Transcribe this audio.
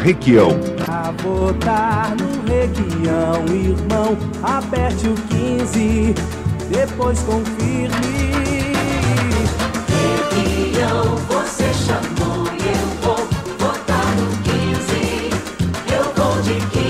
Requião. A votar no Requião, irmão, aperte o 15, depois confirme. Requião, você chamou e eu vou votar no 15, eu vou de 15.